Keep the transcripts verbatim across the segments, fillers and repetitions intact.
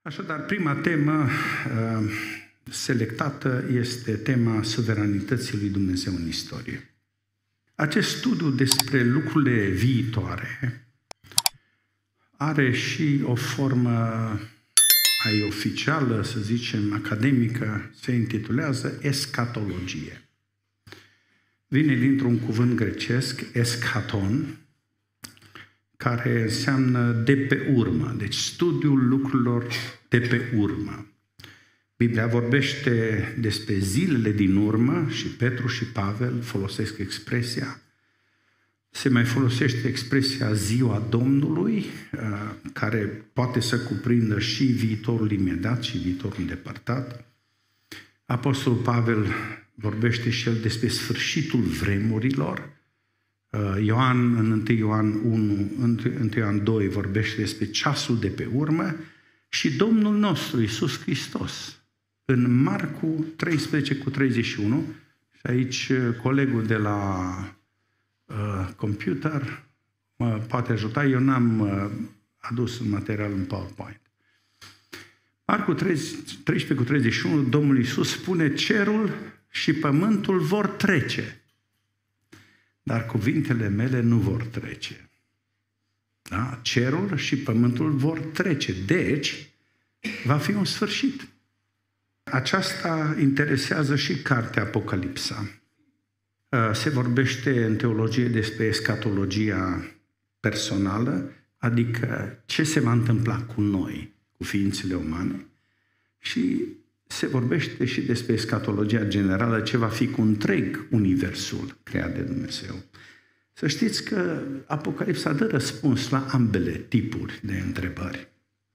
Așadar, prima temă uh, selectată este tema suveranității lui Dumnezeu în istorie. Acest studiu despre lucrurile viitoare are și o formă mai oficială, să zicem, academică, se intitulează eschatologie. Vine dintr-un cuvânt grecesc, eschaton, care înseamnă de pe urmă, deci studiul lucrurilor de pe urmă. Biblia vorbește despre zilele din urmă și Petru și Pavel folosesc expresia. Se mai folosește expresia ziua Domnului, care poate să cuprindă și viitorul imediat și viitorul îndepărtat. Apostolul Pavel vorbește și el despre sfârșitul vremurilor. Ioan, în întâi Ioan unu, întâi Ioan doi vorbește despre ceasul de pe urmă și Domnul nostru, Iisus Hristos, în Marcu treisprezece cu treizeci și unu, și aici colegul de la uh, computer mă poate ajuta, eu n-am uh, adus un material în PowerPoint. Marcu treisprezece cu treizeci și unu, Domnul Iisus spune, cerul și pământul vor trece, dar cuvintele mele nu vor trece. Da? Cerul și pământul vor trece. Deci, va fi un sfârșit. Aceasta interesează și cartea Apocalipsa. Se vorbește în teologie despre eschatologia personală, adică ce se va întâmpla cu noi, cu ființele umane, și se vorbește și despre eschatologia generală, ce va fi cu întreg universul creat de Dumnezeu. Să știți că Apocalipsa dă răspuns la ambele tipuri de întrebări.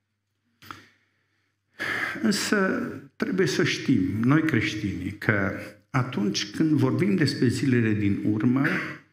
Însă trebuie să știm, noi creștinii, că atunci când vorbim despre zilele din urmă,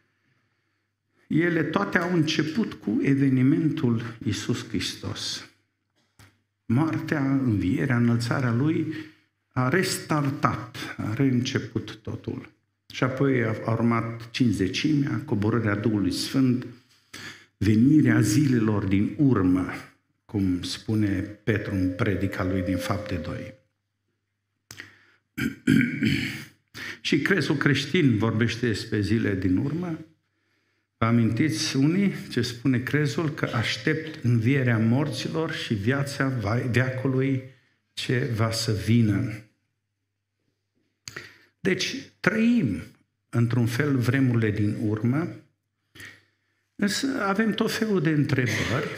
ele toate au început cu evenimentul Iisus Hristos. Moartea, învierea, înălțarea Lui a restartat, a reînceput totul. Și apoi a urmat cincizecimea, coborârea Duhului Sfânt, venirea zilelor din urmă, cum spune Petru în predica lui din Fapte doi. Și crezul creștin vorbește despre zile din urmă. Vă amintiți unii ce spune crezul? Că aștept învierea morților și viața veacului ce va să vină. Deci trăim într-un fel vremurile din urmă, însă avem tot felul de întrebări.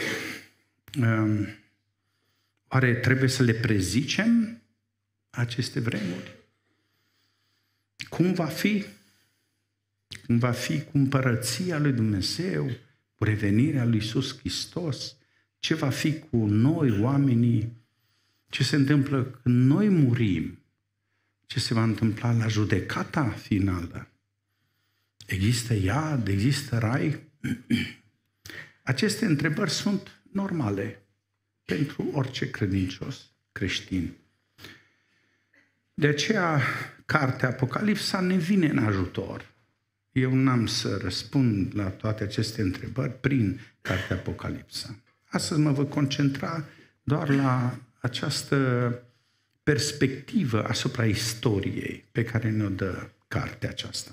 Oare trebuie să le prezicem aceste vremuri? Cum va fi? Cum va fi cu împărăția lui Dumnezeu, cu revenirea lui Iisus Hristos? Ce va fi cu noi, oamenii? Ce se întâmplă când noi murim? Ce se va întâmpla la judecata finală? Există iad? Există rai? Aceste întrebări sunt normale pentru orice credincios creștin. De aceea, cartea Apocalipsa ne vine în ajutor. Eu n-am să răspund la toate aceste întrebări prin cartea Apocalipsa. Astăzi mă voi concentra doar la această perspectivă asupra istoriei pe care ne-o dă cartea aceasta.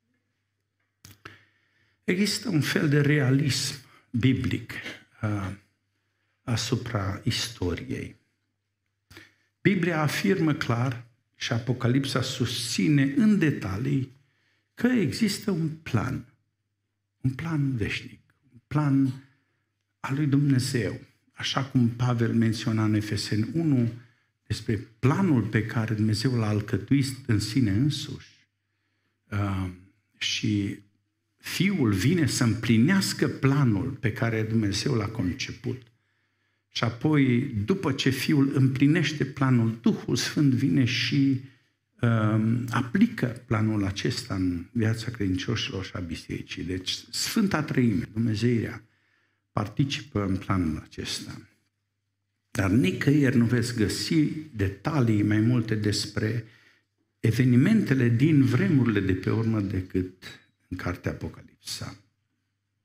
Există un fel de realism biblic uh, asupra istoriei. Biblia afirmă clar și Apocalipsa susține în detalii că există un plan, un plan veșnic, un plan al lui Dumnezeu, așa cum Pavel menționa în Efeseni unu despre planul pe care Dumnezeu l-a alcătuit în sine însuși. Uh, și Fiul vine să împlinească planul pe care Dumnezeu l-a conceput. Și apoi, după ce Fiul împlinește planul, Duhul Sfânt vine și uh, aplică planul acesta în viața credincioșilor și a bisericii. Deci, Sfânta Treime, Dumnezeirea, participă în planul acesta. Dar nicăieri nu veți găsi detalii mai multe despre evenimentele din vremurile de pe urmă decât în cartea Apocalipsa.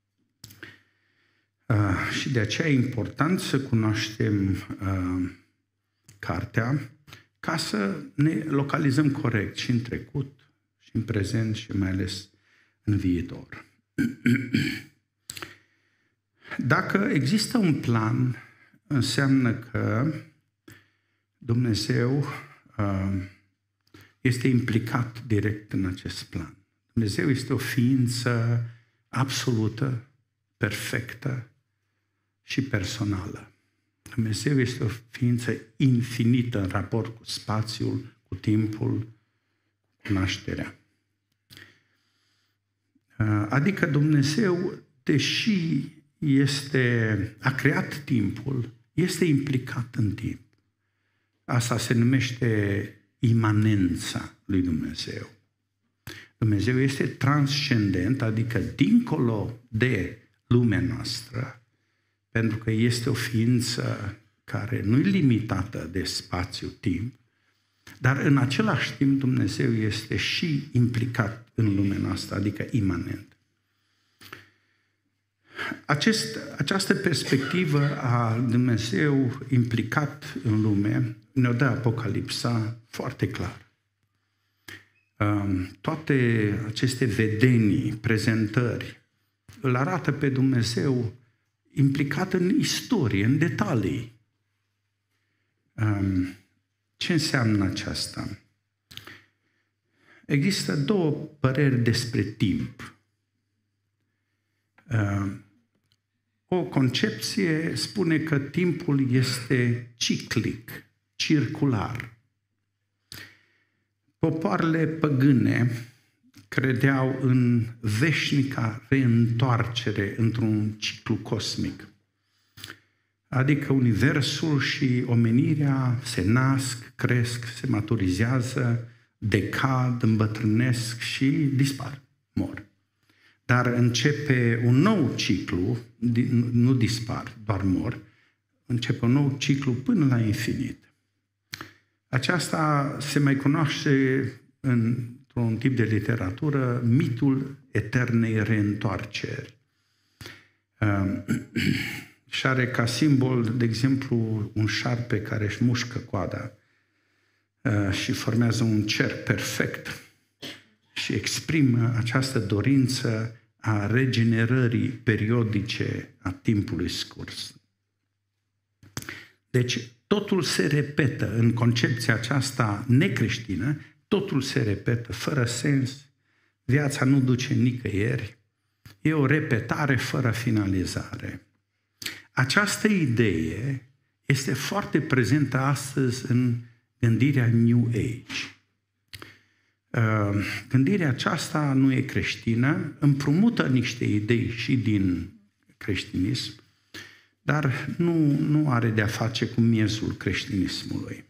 Uh, și de aceea e important să cunoaștem uh, cartea ca să ne localizăm corect și în trecut, și în prezent, și mai ales în viitor. Dacă există un plan, înseamnă că Dumnezeu este implicat direct în acest plan. Dumnezeu este o ființă absolută, perfectă și personală. Dumnezeu este o ființă infinită în raport cu spațiul, cu timpul, cu nașterea. Adică Dumnezeu, deși este, a creat timpul, este implicat în timp. Asta se numește imanența lui Dumnezeu. Dumnezeu este transcendent, adică dincolo de lumea noastră, pentru că este o ființă care nu e limitată de spațiu-timp, dar în același timp Dumnezeu este și implicat în lumea noastră, adică imanent. Acest, această perspectivă a Dumnezeu implicat în lume ne-o dă Apocalipsa foarte clar. Toate aceste vedenii, prezentări, îl arată pe Dumnezeu implicat în istorie, în detalii. Ce înseamnă aceasta? Există două păreri despre timp. O concepție spune că timpul este ciclic, circular. Popoarele păgâne credeau în veșnica reîntoarcere într-un ciclu cosmic. Adică universul și omenirea se nasc, cresc, se maturizează, decad, îmbătrânesc și dispar, mor. Dar începe un nou ciclu, nu dispar, doar mor, începe un nou ciclu până la infinit. Aceasta se mai cunoaște într-un tip de literatură, mitul eternei reîntoarceri. Și are ca simbol, de exemplu, un șarpe care își mușcă coada și formează un cerc perfect și exprimă această dorință a regenerării periodice a timpului scurs. Deci, totul se repetă în concepția aceasta necreștină, totul se repetă fără sens, viața nu duce nicăieri, e o repetare fără finalizare. Această idee este foarte prezentă astăzi în gândirea New Age. Gândirea aceasta nu e creștină, împrumută niște idei și din creștinism, dar nu, nu are de-a face cu miezul creștinismului.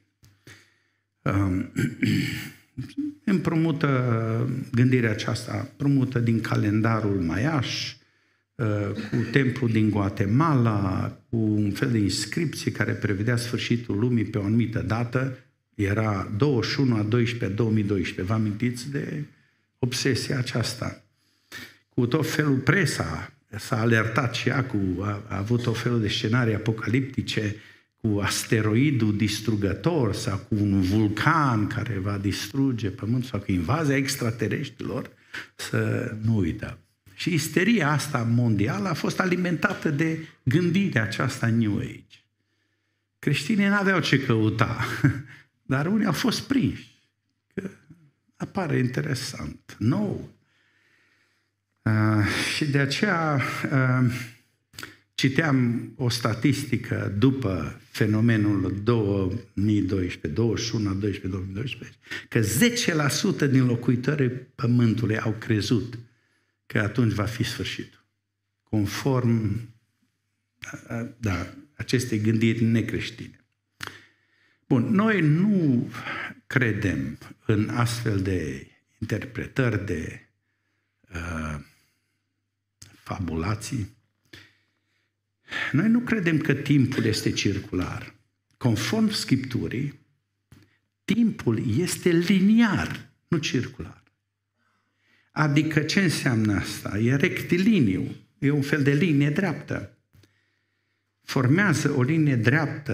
Împrumută gândirea aceasta, împrumută din calendarul maiaș, cu templul din Guatemala, cu un fel de inscripție care prevedea sfârșitul lumii pe o anumită dată, era douăzeci și unu a doisprezece două mii doisprezece. Vă amintiți de obsesia aceasta? Cu tot felul presa s-a alertat și ea, cu, a, a avut o felul de scenarii apocaliptice, cu asteroidul distrugător sau cu un vulcan care va distruge Pământul sau cu invazia extraterestrilor, să nu uităm. Și isteria asta mondială a fost alimentată de gândirea aceasta New Age. Creștinii n-aveau ce căuta, dar unii au fost prinși. Că apare interesant, nou. Uh, și de aceea uh, citeam o statistică după fenomenul două mii doisprezece, douăzeci și unu a doisprezece două mii doisprezece, că zece la sută din locuitorii Pământului au crezut că atunci va fi sfârșitul. Conform da, acestei gândiri necreștine. Bun, noi nu credem în astfel de interpretări, de uh, fabulații. Noi nu credem că timpul este circular. Conform Scripturii, timpul este liniar, nu circular. Adică ce înseamnă asta? E rectiliniu, e un fel de linie dreaptă. Formează o linie dreaptă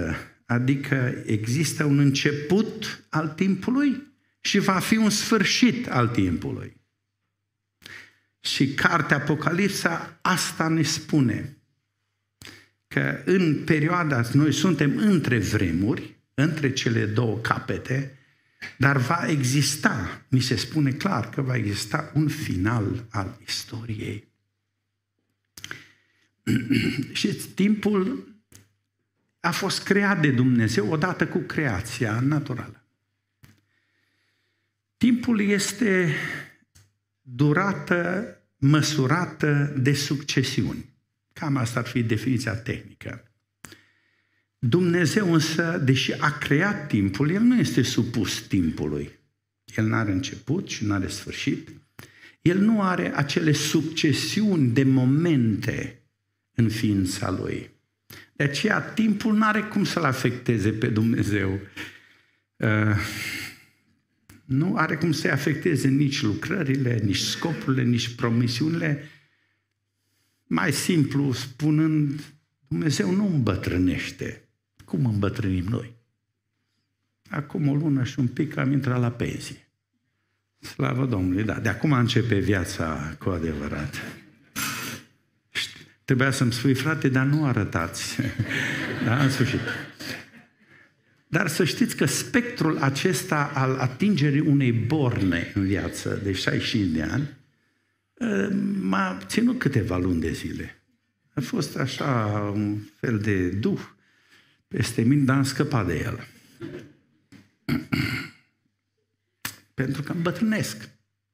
adică există un început al timpului și va fi un sfârșit al timpului. Și cartea Apocalipsa asta ne spune, că în perioada, noi suntem între vremuri, între cele două capete, dar va exista, mi se spune clar că va exista un final al istoriei. Și timpul a fost creat de Dumnezeu odată cu creația naturală. Timpul este durată măsurată de succesiuni. Cam asta ar fi definiția tehnică. Dumnezeu însă, deși a creat timpul, El nu este supus timpului. El nu are început și nu are sfârșit. El nu are acele succesiuni de momente în ființa Lui. De aceea timpul nu are cum să-L afecteze pe Dumnezeu. Uh, nu are cum să-i afecteze nici lucrările, nici scopurile, nici promisiunile. Mai simplu spunând, Dumnezeu nu îmbătrânește. Cum îmbătrânim noi? Acum o lună și un pic am intrat la pensie. Slavă Domnului, da, de acum începe viața cu adevărat. Trebuia să-mi spui, frate, dar nu arătați. Da, în sfârșit. Dar să știți că spectrul acesta al atingerii unei borne în viață de șaizeci și cinci de ani m-a ținut câteva luni de zile. A fost așa un fel de duh peste mine, dar am scăpat de el. Pentru că îmbătrânesc.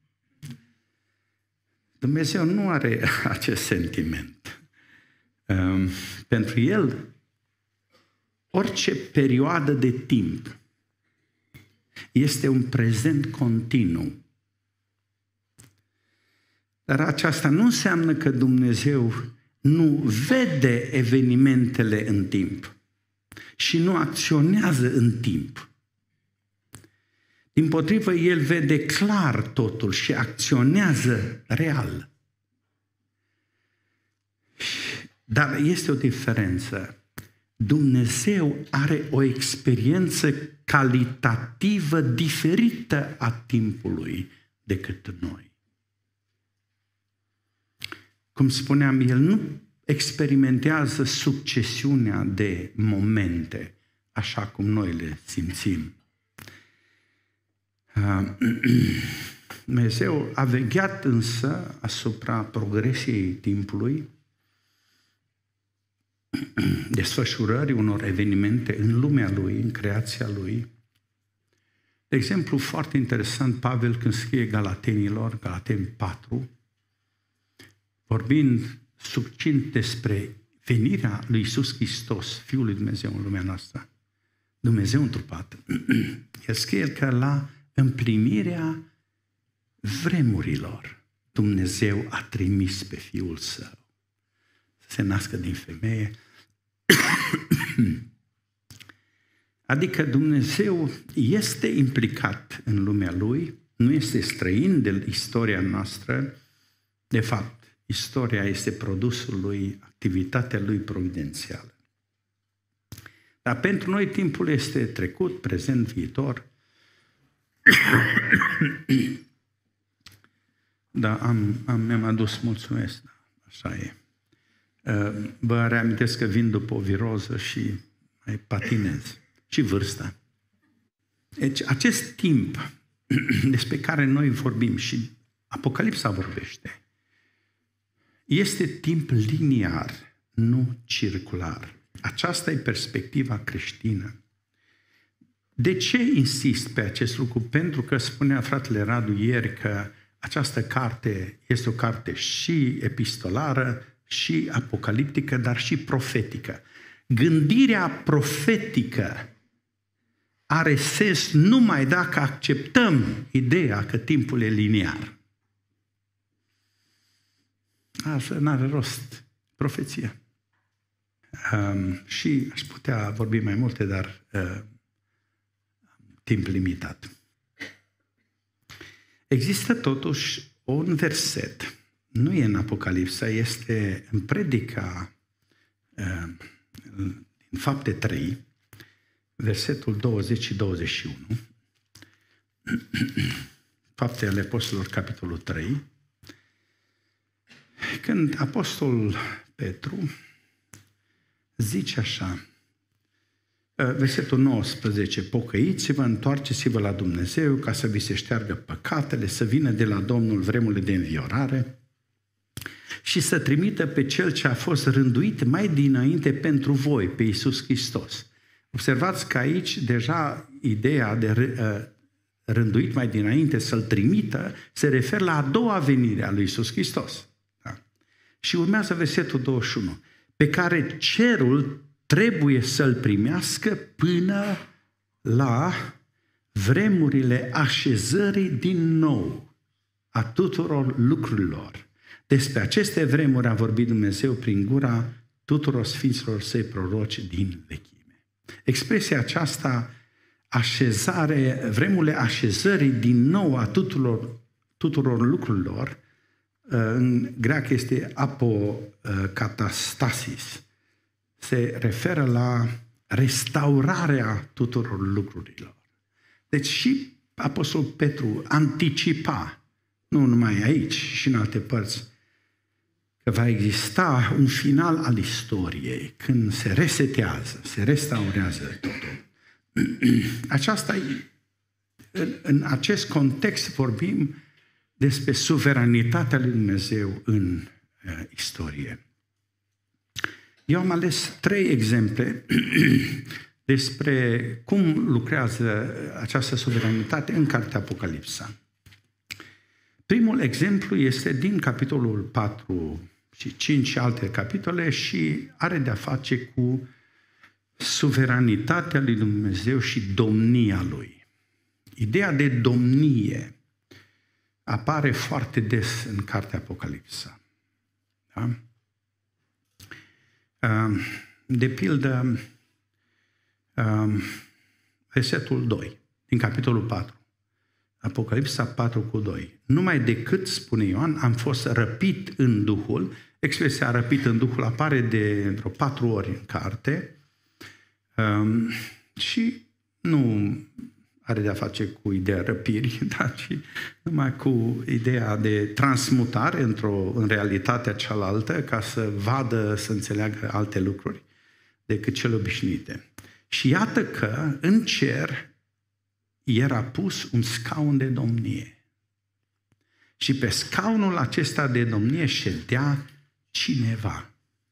Dumnezeu nu are acest sentiment. Um, pentru El, orice perioadă de timp este un prezent continuu. Dar aceasta nu înseamnă că Dumnezeu nu vede evenimentele în timp și nu acționează în timp. Dimpotrivă, El vede clar totul și acționează real. Dar este o diferență. Dumnezeu are o experiență calitativă diferită a timpului decât noi. Cum spuneam, El nu experimentează succesiunea de momente, așa cum noi le simțim. Dumnezeu a vegheat însă asupra progresiei timpului, desfășurării unor evenimente în lumea Lui, în creația Lui. De exemplu, foarte interesant, Pavel când scrie Galatenilor, Galateni patru, vorbind succint despre venirea lui Iisus Hristos, Fiul lui Dumnezeu în lumea noastră, Dumnezeu întrupat, el scrie că la împlinirea vremurilor Dumnezeu a trimis pe Fiul Său să se nască din femeie. Adică Dumnezeu este implicat în lumea Lui, nu este străin de istoria noastră. De fapt, istoria este produsul Lui, activitatea Lui providențială. Dar pentru noi timpul este trecut, prezent, viitor. Da, am, am, mi-am adus, mulțumesc, așa e. Vă reamintesc că vin după o viroză și mai patinez. Și vârsta. Deci acest timp despre care noi vorbim și Apocalipsa vorbește, este timp liniar, nu circular. Aceasta e perspectiva creștină. De ce insist pe acest lucru? Pentru că spunea fratele Radu ieri că această carte este o carte și epistolară, și apocaliptică, dar și profetică. Gândirea profetică are sens numai dacă acceptăm ideea că timpul e liniar. Asta n-are rost. Profeția. Um, și aș putea vorbi mai multe, dar uh, timp limitat. Există totuși un verset, nu e în Apocalipsa, este în Predica uh, în Fapte trei, versetul douăzeci și douăzeci și unu, Faptele Apostolilor, capitolul trei, când apostolul Petru zice așa, versetul nouăsprezece, pocăiți-vă, întoarceți-vă la Dumnezeu ca să vi se șteargă păcatele, să vină de la Domnul vremurile de înviorare și să trimită pe Cel ce a fost rânduit mai dinainte pentru voi, pe Iisus Hristos. Observați că aici deja ideea de rânduit mai dinainte, să-L trimită, se referă la a doua venire a lui Iisus Hristos. Da? Și urmează versetul douăzeci și unu, pe care cerul trebuie să-L primească până la vremurile așezării din nou a tuturor lucrurilor. Despre aceste vremuri a vorbit Dumnezeu prin gura tuturor sfinților Săi proroci din vechime. Expresia aceasta, așezare, vremurile așezării din nou a tuturor, tuturor lucrurilor, în greacă este apokatastasis, se referă la restaurarea tuturor lucrurilor. Deci și apostolul Petru anticipa, nu numai aici, și în alte părți, că va exista un final al istoriei, când se resetează, se restaurează totul. Aceasta, în, în acest context vorbim despre suveranitatea lui Dumnezeu în uh, istorie. Eu am ales trei exemple despre cum lucrează această suveranitate în cartea Apocalipsa. Primul exemplu este din capitolul patru și cinci și alte capitole și are de-a face cu suveranitatea lui Dumnezeu și domnia Lui. Ideea de domnie apare foarte des în cartea Apocalipsa. Da? De pildă, versetul doi, din capitolul patru. Apocalipsa patru cu doi. Numai decât, spune Ioan, am fost răpit în Duhul. Expresia răpit în Duhul apare de vreo patru ori în carte um, și nu are de-a face cu ideea răpirii, da, ci numai cu ideea de transmutare într-o, în realitatea cealaltă ca să vadă, să înțeleagă alte lucruri decât cele obișnuite. Și iată că în cer era pus un scaun de domnie. Și pe scaunul acesta de domnie ședea cineva.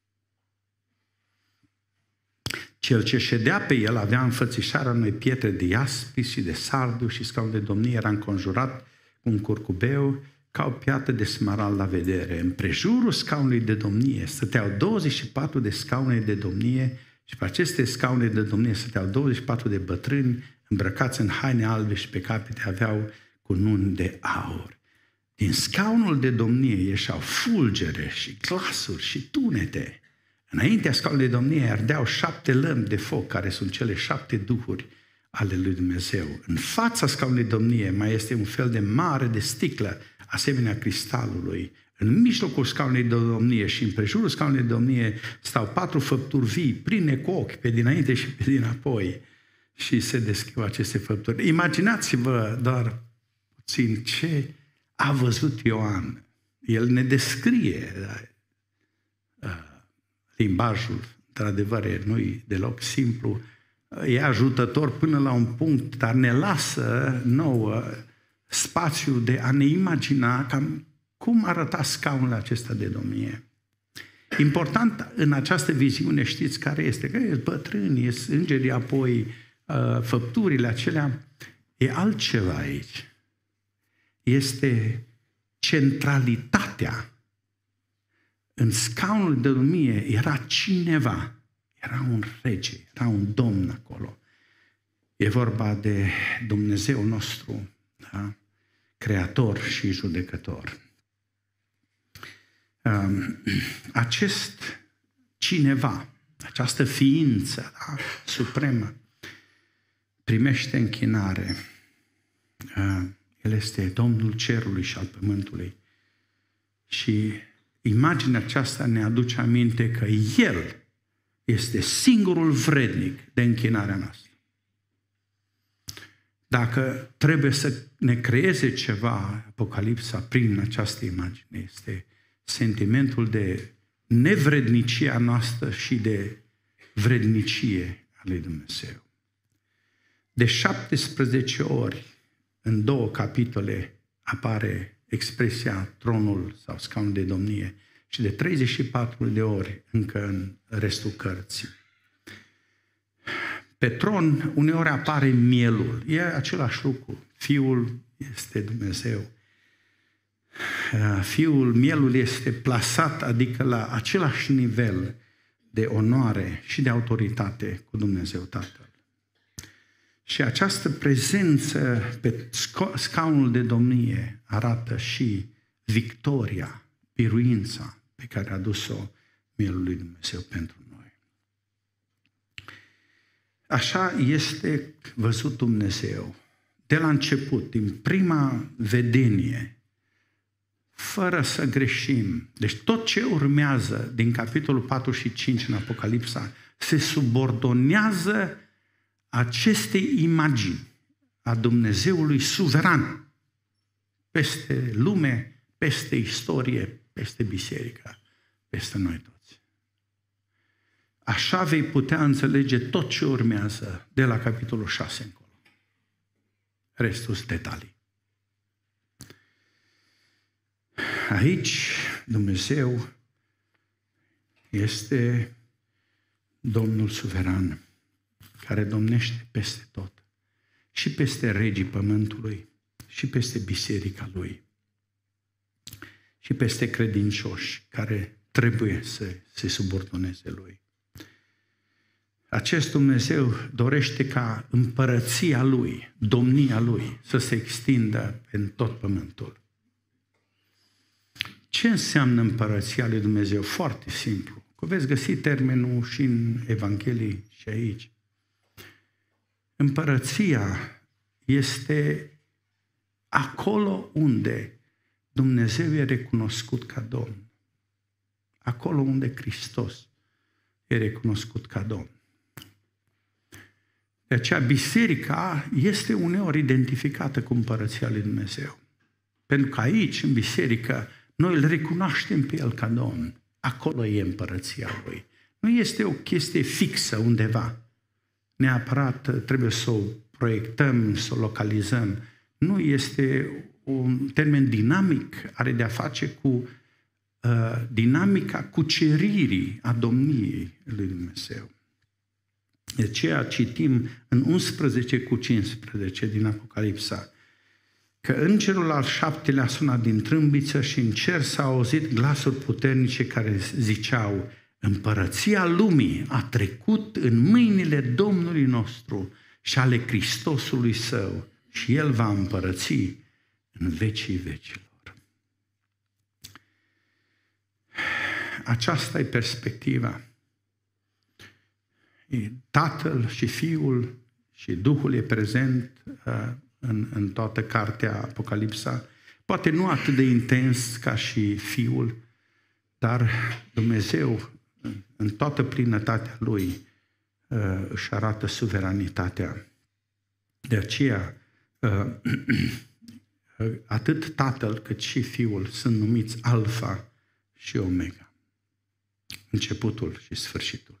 Cel ce ședea pe el avea înfățișarea unei pietre de iaspis și de sardu și scaunul de domnie era înconjurat cu un curcubeu ca o piatră de smarald la vedere. În prejurul scaunului de domnie stăteau douăzeci și patru de scaune de domnie și pe aceste scaune de domnie stăteau douăzeci și patru de bătrâni îmbrăcați în haine albe și pe capete aveau cununi de aur. Din scaunul de domnie ieșeau fulgere și glasuri și tunete. Înaintea scaunului de domnie ardeau șapte lămpi de foc, care sunt cele șapte duhuri ale lui Dumnezeu. În fața scaunului de domnie mai este un fel de mare de sticlă, asemenea cristalului. În mijlocul scaunului de domnie și în prejurul scaunului de domnie stau patru făpturi vii, pline cu ochi, pe dinainte și pe dinapoi. Și se descriu aceste făpturi. Imaginați-vă doar puțin ce a văzut Ioan. El ne descrie limbajul, într-adevăr, nu-i deloc simplu, e ajutător până la un punct, dar ne lasă nouă spațiu de a ne imagina cam cum arăta scaunul acesta de domnie. Important în această viziune, știți care este? Că e bătrâni, e îngerii, apoi făpturile acelea, e altceva aici. Este centralitatea. În scaunul de domnie era cineva, era un rege, era un domn acolo. E vorba de Dumnezeul nostru, da? Creator și judecător. Acest cineva, această ființă, da? Supremă, primește închinare. El este Domnul cerului și al pământului. Și imaginea aceasta ne aduce aminte că El este singurul vrednic de închinarea noastră. Dacă trebuie să ne creeze ceva, Apocalipsa, prin această imagine, este sentimentul de nevrednicie a noastră și de vrednicie a lui Dumnezeu. De șaptesprezece ori, în două capitole, apare expresia tronul sau scaunul de domnie și de treizeci și patru de ori încă în restul cărții. Pe tron uneori apare mielul, e același lucru. Fiul este Dumnezeu. Fiul, mielul este plasat, adică la același nivel de onoare și de autoritate cu Dumnezeu Tatăl. Și această prezență pe scaunul de domnie arată și victoria, biruința pe care a dus-o mielul lui Dumnezeu pentru noi. Așa este văzut Dumnezeu de la început, din prima vedenie, fără să greșim. Deci tot ce urmează din capitolul patru și cinci în Apocalipsa se subordonează acestei imagini a Dumnezeului suveran peste lume, peste istorie, peste biserică, peste noi toți. Așa vei putea înțelege tot ce urmează de la capitolul șase încolo. Restul sunt detalii. Aici Dumnezeu este Domnul suveran, care domnește peste tot, și peste regii pământului, și peste biserica lui, și peste credincioși care trebuie să se subordoneze lui. Acest Dumnezeu dorește ca împărăția lui, domnia lui, să se extindă în tot pământul. Ce înseamnă împărăția lui Dumnezeu? Foarte simplu. Că veți găsi termenul și în Evanghelii și aici. Împărăția este acolo unde Dumnezeu e recunoscut ca Domn. Acolo unde Hristos e recunoscut ca Domn. De aceea biserica este uneori identificată cu împărăția lui Dumnezeu. Pentru că aici, în biserică, noi îl recunoaștem pe El ca Domn. Acolo e împărăția Lui. Nu este o chestie fixă undeva. Neapărat trebuie să o proiectăm, să o localizăm. Nu, este un termen dinamic, are de-a face cu uh, dinamica cuceririi a domniei lui Dumnezeu. De aceea citim în unsprezece cu cincisprezece din Apocalipsa că îngerul al șaptelea suna din trâmbiță și în cer s-au auzit glasuri puternice care ziceau: împărăția lumii a trecut în mâinile Domnului nostru și ale Hristosului Său și El va împărăți în vecii vecilor. Aceasta e perspectiva. Tatăl și Fiul și Duhul e prezent uh, în, în toată cartea Apocalipsa. Poate nu atât de intens ca și Fiul, dar Dumnezeu în toată plinătatea Lui uh, își arată suveranitatea. De aceea uh, atât Tatăl cât și Fiul sunt numiți Alfa și Omega, începutul și sfârșitul.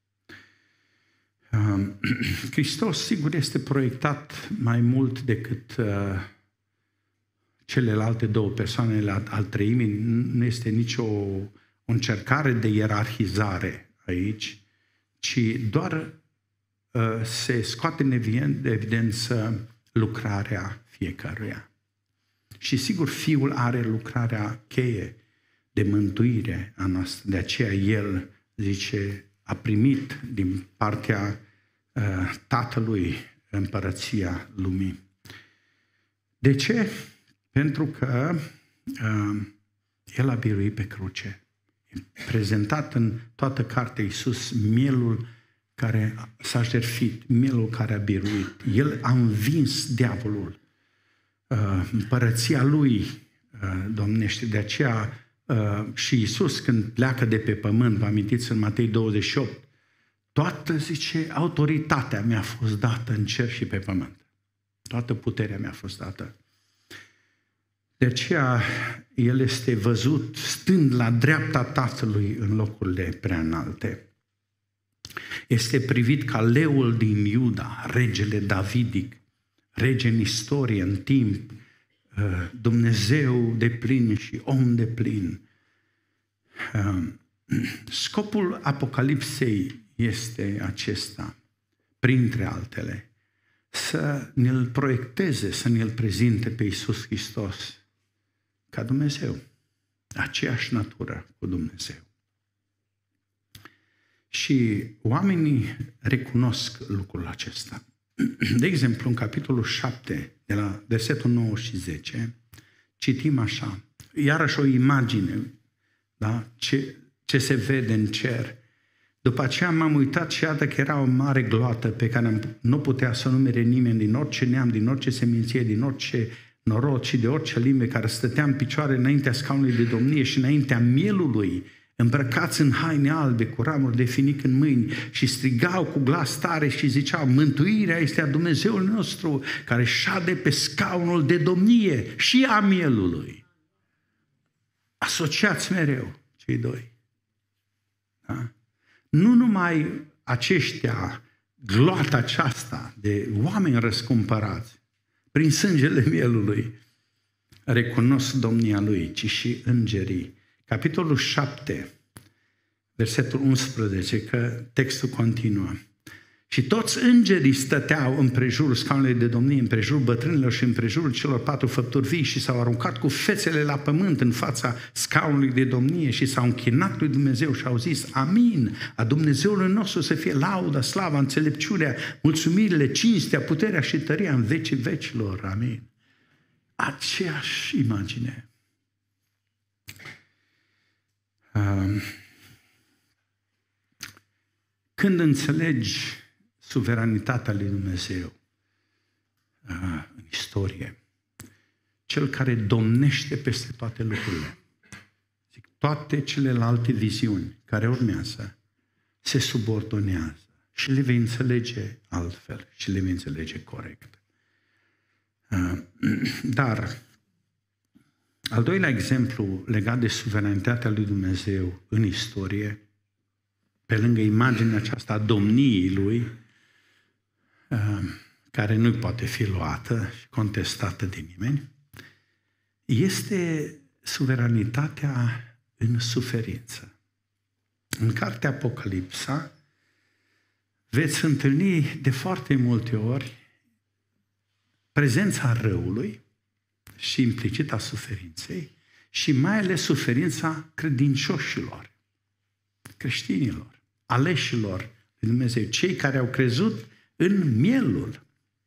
Uh, Hristos, sigur, este proiectat mai mult decât uh, celelalte două persoane al treimii. Nu este nicio o încercare de ierarhizare aici, ci doar uh, se scoate în evidență lucrarea fiecăruia. Și sigur, Fiul are lucrarea cheie de mântuire a noastră. De aceea El, zice, a primit din partea uh, Tatălui împărăția lumii. De ce? Pentru că uh, El a biruit pe cruce. Prezentat în toată cartea Iisus, mielul care s-a jertfit, mielul care a biruit. El a învins diavolul. Uh, împărăția Lui uh, domnește. De aceea uh, și Iisus, când pleacă de pe pământ, vă amintiți în Matei douăzeci și opt, toată, zice, autoritatea mi-a fost dată în cer și pe pământ. Toată puterea mi-a fost dată. De aceea El este văzut stând la dreapta Tatălui în locurile prea înalte. Este privit ca leul din Iuda, regele davidic, rege în istorie, în timp, Dumnezeu de plin și om de plin. Scopul Apocalipsei este acesta, printre altele, să ne-l proiecteze, să ne-l prezinte pe Iisus Hristos ca Dumnezeu, aceeași natură cu Dumnezeu. Și oamenii recunosc lucrul acesta. De exemplu, în capitolul șapte, de la versetul nouă și zece, citim așa, iarăși o imagine, da? ce, ce se vede în cer. După aceea m-am uitat și iată că era o mare gloată pe care nu putea să o numere nimeni din orice neam, din orice seminție, din orice norod și de orice limbe, care stătea în picioare înaintea scaunului de domnie și înaintea mielului, îmbrăcați în haine albe, cu ramuri de finic în mâini, și strigau cu glas tare și ziceau: mântuirea este a Dumnezeului nostru, care șade pe scaunul de domnie și a mielului. Asociați mereu cei doi. Da? Nu numai aceștia, gloata aceasta de oameni răscumpărați prin sângele mielului recunosc domnia lui, ci și îngerii. Capitolul șapte, versetul unsprezece, că textul continuă. Și toți îngerii stăteau împrejurul scaunului de domnie, împrejurul bătrânilor și împrejurul celor patru făpturi vii și s-au aruncat cu fețele la pământ în fața scaunului de domnie și s-au închinat lui Dumnezeu și au zis: amin, a Dumnezeului nostru să fie lauda, slava, înțelepciunea, mulțumirile, cinstea, puterea și tăria în vecii vecilor. Amin. Aceeași imagine. Când înțelegi suveranitatea lui Dumnezeu în istorie, Cel care domnește peste toate lucrurile, zic, toate celelalte viziuni care urmează se subordonează și le vei înțelege altfel și le vei înțelege corect. Dar al doilea exemplu legat de suveranitatea lui Dumnezeu în istorie, pe lângă imaginea aceasta a domniei lui, care nu poate fi luată și contestată de nimeni, este suveranitatea în suferință. În cartea Apocalipsa veți întâlni de foarte multe ori prezența răului și implicit a suferinței și mai ales suferința credincioșilor, creștinilor, aleșilor lui Dumnezeu, cei care au crezut în mielul.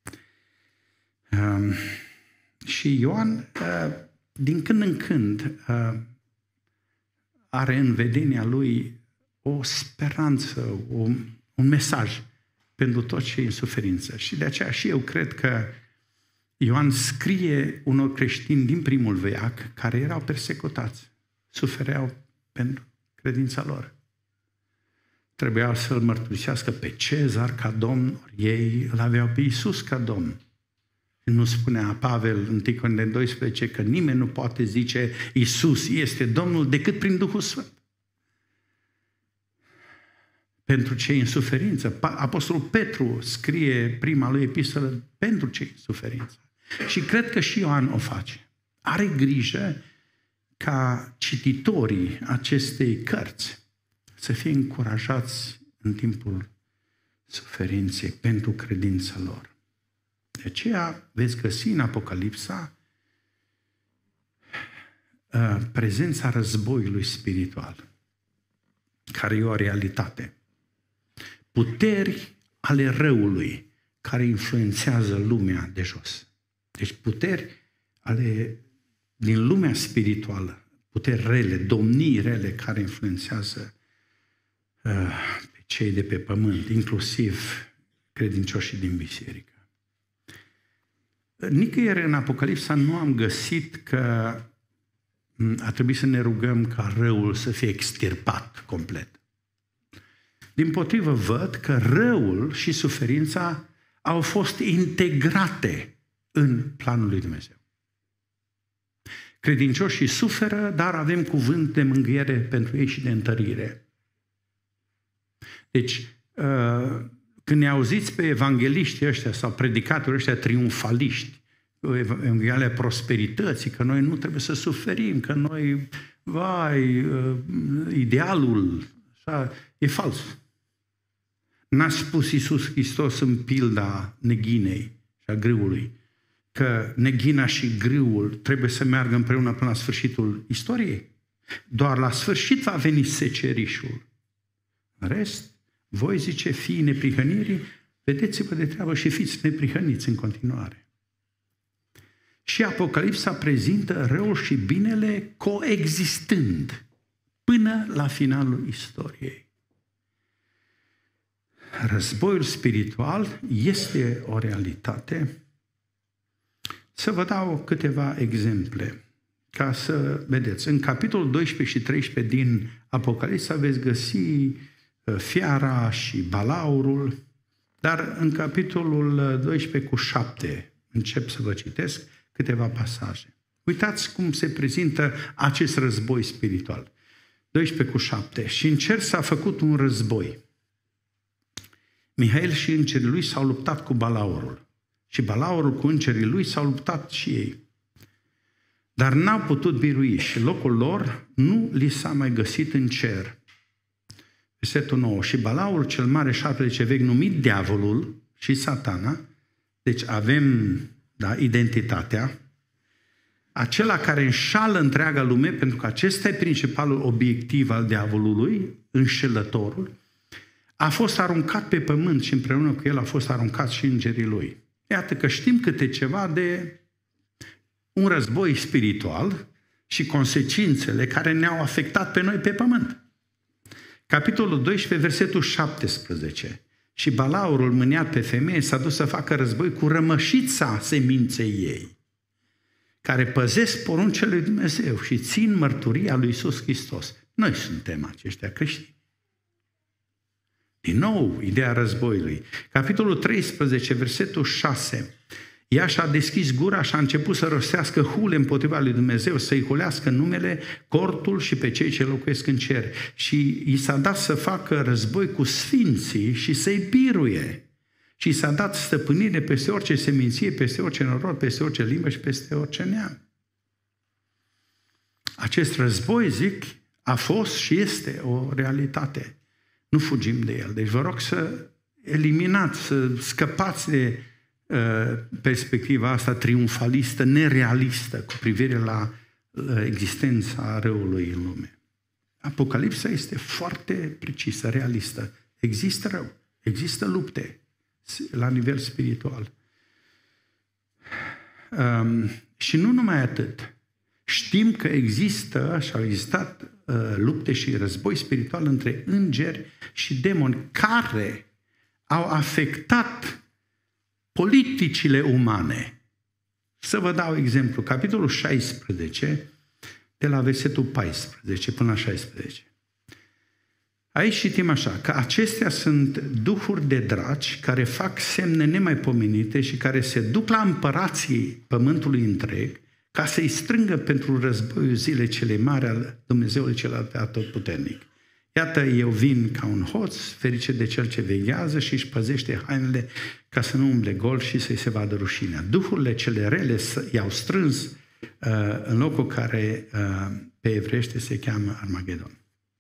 Uh, și Ioan, uh, din când în când, uh, are în vedenia lui o speranță, o, un mesaj pentru toți cei în suferință. Și de aceea și eu cred că Ioan scrie unor creștini din primul veac care erau persecutați, sufereau pentru credința lor. Trebuiau să-L mărturisească pe Cezar ca Domn, ei îl aveau pe Iisus ca Domn. Nu spunea Pavel în întâi Corinteni doisprezece că nimeni nu poate zice Iisus este Domnul decât prin Duhul Sfânt. Pentru cei în suferință. Apostolul Petru scrie prima lui epistolă pentru cei în suferință. Și cred că și Ioan o face. Are grijă ca cititorii acestei cărți să fie încurajați în timpul suferinței pentru credința lor. De aceea veți găsi în Apocalipsa prezența războiului spiritual, care e o realitate. Puteri ale răului care influențează lumea de jos. Deci puteri ale, din lumea spirituală, puteri rele, domnii rele care influențează uh, pe cei de pe pământ, inclusiv credincioșii din biserică. Nicăieri în Apocalipsa nu am găsit că a trebuit să ne rugăm ca răul să fie extirpat complet. Dimpotrivă, văd că răul și suferința au fost integrate în planul lui Dumnezeu. Credincioșii suferă, dar avem cuvânt de mângâiere pentru ei și de întărire. Deci, când ne auziți pe evangeliștii ăștia sau predicatorii ăștia triumfaliști, Evanghelia prosperității, că noi nu trebuie să suferim, că noi, vai, idealul, așa, e fals. N-a spus Iisus Hristos în pilda neghinei și a grâului că neghina și grâul trebuie să meargă împreună până la sfârșitul istoriei. Doar la sfârșit va veni secerișul. În rest, voi, zice, fiii neprihănirii, vedeți-vă de treabă și fiți neprihăniți în continuare. Și Apocalipsa prezintă răul și binele coexistând până la finalul istoriei. Războiul spiritual este o realitate. Să vă dau câteva exemple ca să vedeți. În capitolul doisprezece și treisprezece din Apocalipsa veți găsi fiara și balaurul, dar în capitolul doisprezece cu șapte încep să vă citesc câteva pasaje. Uitați cum se prezintă acest război spiritual. doisprezece cu șapte. Și în cer s-a făcut un război. Mihail și îngerii lui s-au luptat cu balaurul. Și balaurul cu îngerii lui s-au luptat și ei. Dar n-au putut birui și locul lor nu li s-a mai găsit în cer. Versetul nouă. Și balaurul cel mare șarpele ce vechi, numit diavolul și satana, deci avem, da, identitatea, acela care înșală întreaga lume, pentru că acesta e principalul obiectiv al diavolului, înșelătorul, a fost aruncat pe pământ și împreună cu el a fost aruncat și îngerii lui. Iată că știm câte ceva de un război spiritual și consecințele care ne-au afectat pe noi pe pământ. Capitolul doisprezece, versetul șaptesprezece. Și balaurul mâniat pe femeie s-a dus să facă război cu rămășița seminței ei, care păzesc poruncile lui Dumnezeu și țin mărturia lui Iisus Hristos. Noi suntem aceștia creștini. Din nou, ideea războiului. Capitolul treisprezece, versetul șase. Ea și-a deschis gura și a început să rostească hule împotriva lui Dumnezeu, să-i hulească numele, cortul și pe cei ce locuiesc în cer. Și i s-a dat să facă război cu sfinții și să-i biruie. Și i s-a dat stăpânire peste orice seminție, peste orice norod, peste orice limbă și peste orice neam. Acest război, zic, a fost și este o realitate. Nu fugim de el. Deci vă rog să eliminați, să scăpați de uh, perspectiva asta triumfalistă, nerealistă cu privire la uh, existența răului în lume. Apocalipsa este foarte precisă, realistă. Există rău, există lupte la nivel spiritual. Um, și nu numai atât. Știm că există și au existat uh, lupte și război spiritual între îngeri și demoni care au afectat politicile umane. Să vă dau exemplu. Capitolul șaisprezece, de la versetul paisprezece până la șaisprezece. Aici citim așa, că acestea sunt duhuri de draci care fac semne nemaipomenite și care se duc la împărații pământului întreg ca să-i strângă pentru războiul zile cele mari al Dumnezeului cel atotputernic. Iată, eu vin ca un hoț, ferice de cel ce veghează și își păzește hainele ca să nu umble gol și să-i se vadă rușinea. Duhurile cele rele i-au strâns uh, în locul care uh, pe evreiește se cheamă Armagedon.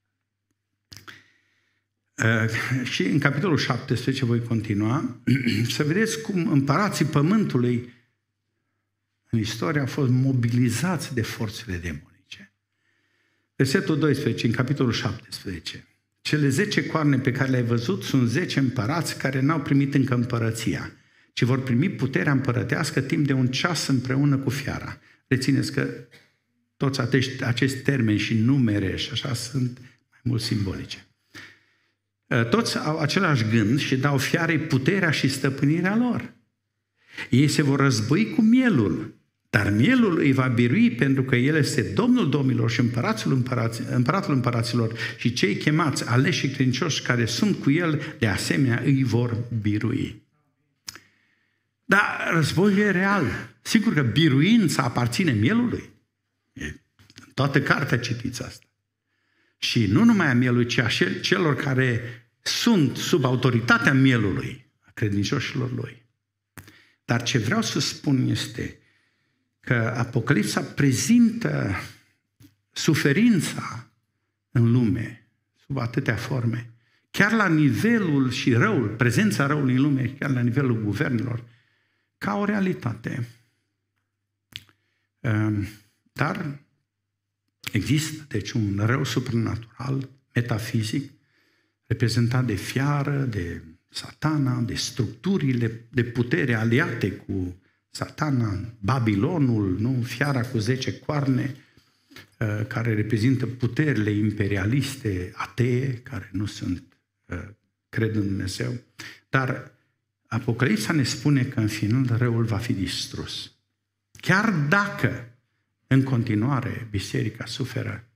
Uh, și în capitolul șaptesprezece voi continua să vedeți cum împărații pământului în istorie au fost mobilizați de forțele demonice. Versetul doisprezece, în capitolul șaptesprezece. Cele zece coarne pe care le-ai văzut sunt zece împărați care n-au primit încă împărăția, ci vor primi puterea împărătească timp de un ceas împreună cu fiara. Rețineți că toți acești, acești termeni și numere și așa sunt mai mult simbolice. Toți au același gând și dau fiarei puterea și stăpânirea lor. Ei se vor război cu mielul, dar mielul îi va birui pentru că el este Domnul domnilor și împăratul, împărați, împăratul împăraților și cei chemați, aleși și credincioși care sunt cu el, de asemenea îi vor birui. Dar războiul e real. Sigur că biruința aparține mielului. În toată cartea citiți asta. Și nu numai a mielului, ci a celor care sunt sub autoritatea mielului, a credincioșilor lui. Dar ce vreau să spun este că Apocalipsa prezintă suferința în lume, sub atâtea forme, chiar la nivelul și răul, prezența răului în lume, chiar la nivelul guvernelor, ca o realitate. Dar există, deci, un rău supranatural, metafizic, reprezentat de fiară, de Satana, de structurile de putere aliate cu Satana, Babilonul, nu? Fiara cu zece coarne, care reprezintă puterile imperialiste atee, care nu sunt, cred în Dumnezeu. Dar Apocalipsa ne spune că în final răul va fi distrus. Chiar dacă în continuare biserica suferă,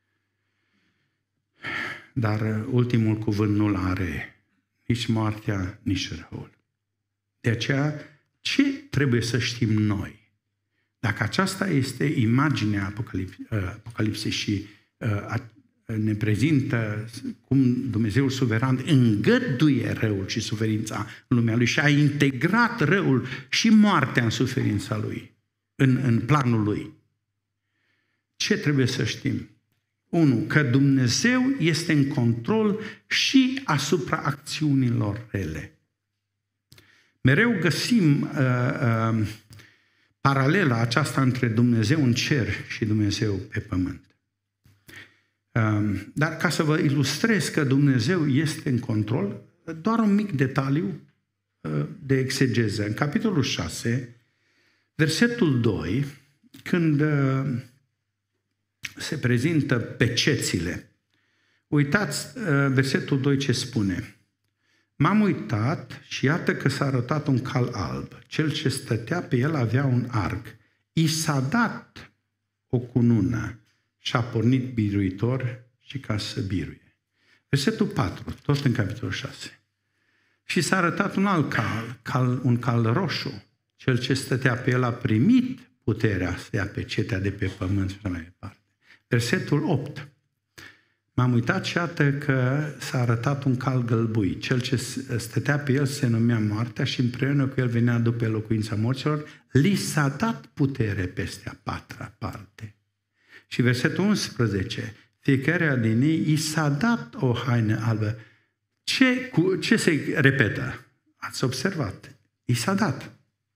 dar ultimul cuvânt nu-l are nici moartea, nici răul. De aceea, ce trebuie să știm noi? Dacă aceasta este imaginea Apocalips- Apocalipsei și ne prezintă cum Dumnezeul suveran îngăduie răul și suferința în lumea Lui și a integrat răul și moartea în suferința Lui, în, în planul Lui. Ce trebuie să știm? Unu, că Dumnezeu este în control și asupra acțiunilor rele. Mereu găsim uh, uh, paralela aceasta între Dumnezeu în cer și Dumnezeu pe pământ. Uh, dar ca să vă ilustrez că Dumnezeu este în control, doar un mic detaliu uh, de exegeză. În capitolul șase, versetul doi, când uh, se prezintă pecețile. Uitați versetul doi ce spune. M-am uitat și iată că s-a arătat un cal alb. Cel ce stătea pe el avea un arc. I s-a dat o cunună și a pornit biruitor și ca să biruie. Versetul patru, tot în capitolul șase. Și s-a arătat un alt cal, cal, un cal roșu. Cel ce stătea pe el a primit puterea să ia pecetea de pe pământ și așa mai departe. Versetul opt. M-am uitat și iată că s-a arătat un cal gălbui. Cel ce stătea pe el se numea moartea și împreună cu el venea după locuința morților. Li s-a dat putere peste a patra parte. Și versetul unsprezece. Fiecare din ei i s-a dat o haină albă. Ce, cu, ce se repetă? Ați observat? I s-a dat.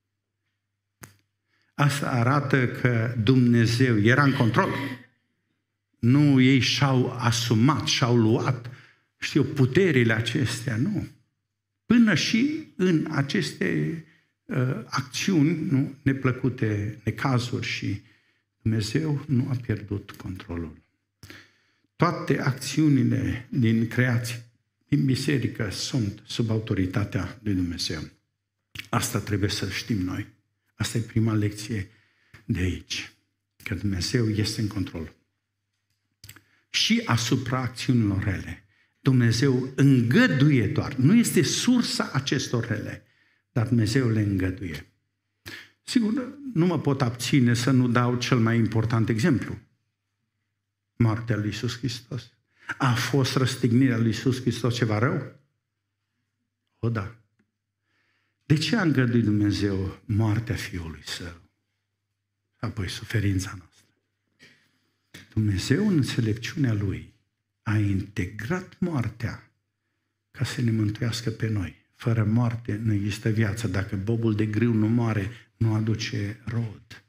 Asta arată că Dumnezeu era în control. Nu ei și-au asumat, și-au luat, știu, puterile acestea, nu. Până și în aceste uh, acțiuni, nu, neplăcute, necazuri și Dumnezeu nu a pierdut controlul. Toate acțiunile din creație, din biserică, sunt sub autoritatea lui Dumnezeu. Asta trebuie să știm noi. Asta e prima lecție de aici. Că Dumnezeu este în control. Și asupra acțiunilor rele. Dumnezeu îngăduie doar. Nu este sursa acestor rele, dar Dumnezeu le îngăduie. Sigur, nu mă pot abține să nu dau cel mai important exemplu. Moartea lui Iisus Hristos. A fost răstignirea lui Iisus Hristos ceva rău? O, da. De ce a îngăduit Dumnezeu moartea Fiului Său? Apoi suferința noastră. Dumnezeu, în înțelepciunea Lui, a integrat moartea ca să ne mântuiască pe noi. Fără moarte nu există viață. Dacă bobul de grâu nu moare, nu aduce rod.